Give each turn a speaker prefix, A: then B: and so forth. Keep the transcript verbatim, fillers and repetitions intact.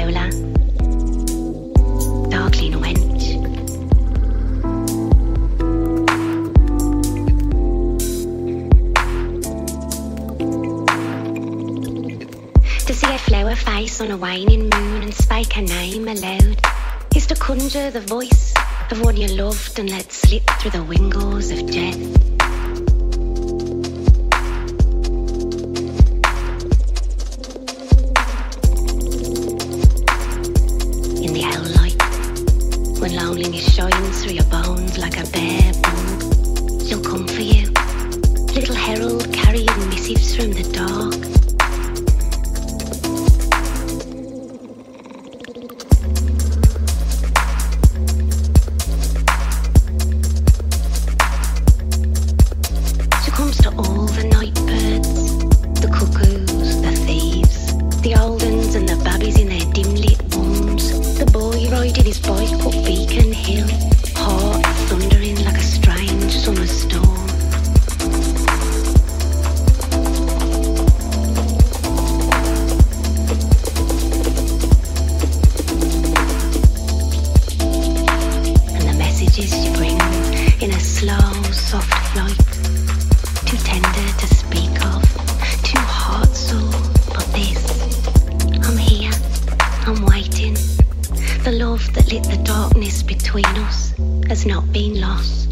A: howler, darkling wench. To see a flower face on a waning moon and spake her name aloud is to conjure the voice of one you loved and let slip through the windows of death. In the owl light, when loneliness shines through your bones like a bare bone, she'll come for you, little herald carrying missives from the dark. The love that lit the darkness between us has not been lost.